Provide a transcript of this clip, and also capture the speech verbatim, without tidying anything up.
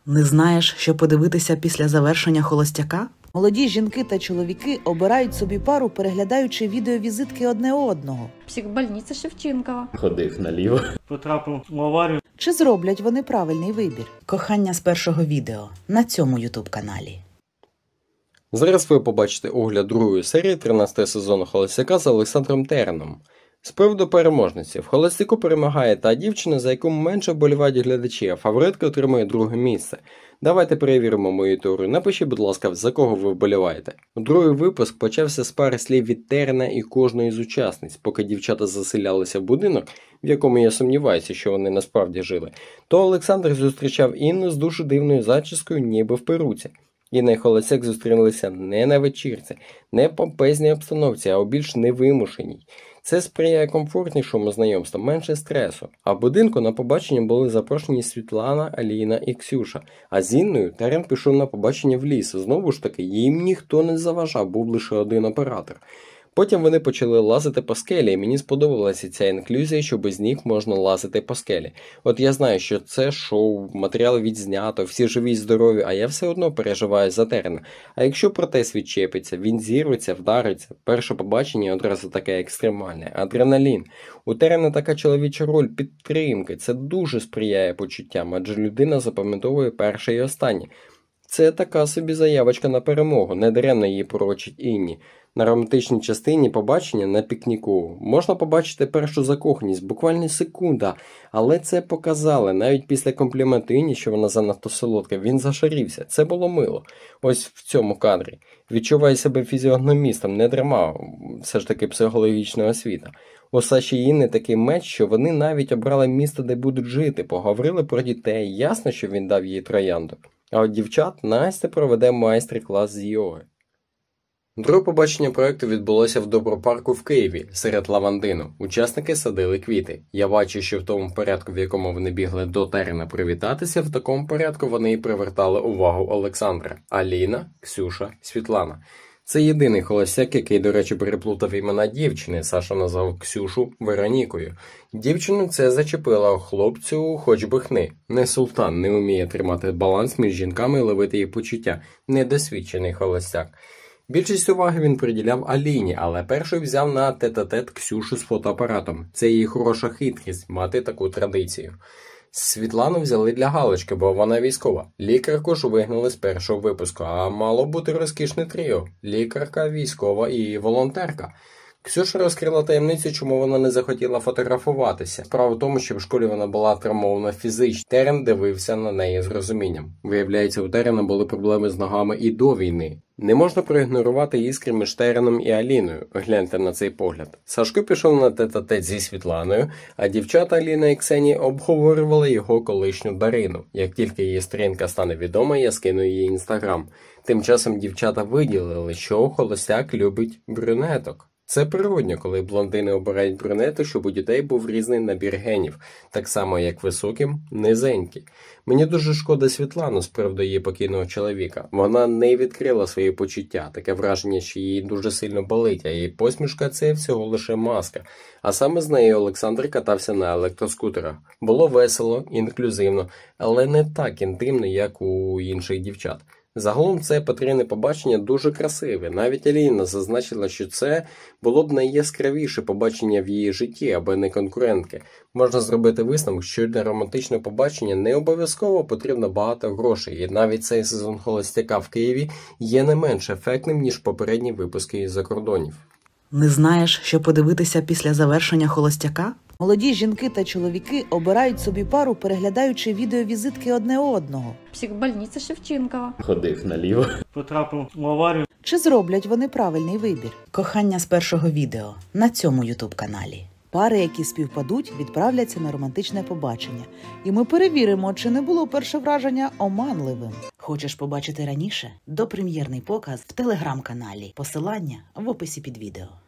Не знаєш, що подивитися після завершення «Холостяка»? Молоді жінки та чоловіки обирають собі пару, переглядаючи відеовізитки одне одного. Психбольниця Шевченкова. Ходив наліво. Потрапив в аварію. Чи зроблять вони правильний вибір? Кохання з першого відео на цьому ютуб-каналі. Зараз ви побачите огляд другої серії тринадцятого сезону «Холостяка» з Олександром Тереном. З приводу переможниці. В «Холостяку» перемагає та дівчина, за яку менше вболівають глядачі, а фаворитка отримує друге місце. Давайте перевіримо мою теорію. Напишіть, будь ласка, за кого ви вболіваєте. Другий випуск почався з пари слів від Терена і кожної з учасниць. Поки дівчата заселялися в будинок, в якому я сумніваюся, що вони насправді жили, то Олександр зустрічав Інну з дуже дивною зачіскою, ніби в перуці. Інна і Холостяк зустрілися не на вечірці, не в помпезній обстановці, а у більш невимушеній. Це сприяє комфортнішому знайомству, менше стресу. А в будинку на побачення були запрошені Світлана, Аліна і Ксюша. А з Інною Терен пішов на побачення в ліс. Знову ж таки, їм ніхто не заважав, був лише один оператор. Потім вони почали лазити по скелі, і мені сподобалася ця інклюзія, що без ніг можна лазити по скелі. От я знаю, що це шоу, матеріал відзнято, всі живі й здорові, а я все одно переживаю за Терена. А якщо протез відчепиться, він зірветься, вдариться, перше побачення одразу таке екстремальне. Адреналін. У Терена така чоловіча роль підтримки, це дуже сприяє почуттям, адже людина запам'ятовує перше і останнє. Це така собі заявочка на перемогу, не даремно її пророчить Інні. На романтичній частині побачення на пікніку можна побачити першу закоханість, буквально секунда, але це показали, навіть після компліменту Інні, що вона занадто солодка, він зашарівся, це було мило. Ось в цьому кадрі. Відчуває себе фізіогномістом, не дарма, все ж таки психологічна освіта. У Саші і Інни такий меч, що вони навіть обрали місто, де будуть жити, поговорили про дітей, ясно, що він дав їй троянду. А от дівчат Настя проведе майстер-клас з йоги. Друге побачення проєкту відбулося в Добропарку в Києві, серед лавандину. Учасники садили квіти. Я бачу, що в тому порядку, в якому вони бігли до Терена привітатися, в такому порядку вони і привертали увагу Олександра. Аліна, Ксюша, Світлана. Це єдиний холостяк, який, до речі, переплутав імена дівчини. Саша назвав Ксюшу Веронікою. Дівчину це зачепило, хлопцю хоч би хни. Не султан, не вміє тримати баланс між жінками і ловити їх почуття. Недосвідчений холостяк. Більшість уваги він приділяв Аліні, але першою взяв на тет-а-тет Ксюшу з фотоапаратом. Це її хороша хитрість – мати таку традицію. Світлану взяли для галочки, бо вона військова. Лікарку ж вигнали з першого випуску, а мало бути розкішне тріо. Лікарка, військова і волонтерка. Ксюша розкрила таємницю, чому вона не захотіла фотографуватися. Справа в тому, що в школі вона була травмована фізично. Терен дивився на неї з розумінням. Виявляється, у Терена були проблеми з ногами і до війни. Не можна проігнорувати іскри між Тереном і Аліною. Гляньте на цей погляд. Сашко пішов на тет-а-тет зі Світланою, а дівчата Аліна і Ксенія обговорювали його колишню Дарину. Як тільки її сторінка стане відома, я скину її інстаграм. Тим часом дівчата виділили, що холостяк любить брюнеток. Це природньо, коли блондини обирають брюнету, щоб у дітей був різний набір генів, так само як високим, низенькі. Мені дуже шкода Світлану з приводу її покійного чоловіка. Вона не відкрила свої почуття, таке враження, що її дуже сильно болить, а її посмішка – це всього лише маска. А саме з нею Олександр катався на електроскутерах. Було весело, інклюзивно, але не так інтимно, як у інших дівчат. Загалом це потрійне побачення дуже красиве. Навіть Аліна зазначила, що це було б найяскравіше побачення в її житті, аби не конкурентки. Можна зробити висновок, що для романтичного побачення не обов'язково потрібно багато грошей, і навіть цей сезон «Холостяка» в Києві є не менш ефектним, ніж попередні випуски із-за кордонів. Не знаєш, що подивитися після завершення «Холостяка»? Молоді жінки та чоловіки обирають собі пару, переглядаючи відеовізитки одне одного. Психбольниця Шевченкова. Ходив наліво. Потрапив в аварію. Чи зроблять вони правильний вибір? Кохання з першого відео на цьому ютуб-каналі. Пари, які співпадуть, відправляться на романтичне побачення. І ми перевіримо, чи не було перше враження оманливим. Хочеш побачити раніше? Допрем'єрний показ в телеграм-каналі. Посилання в описі під відео.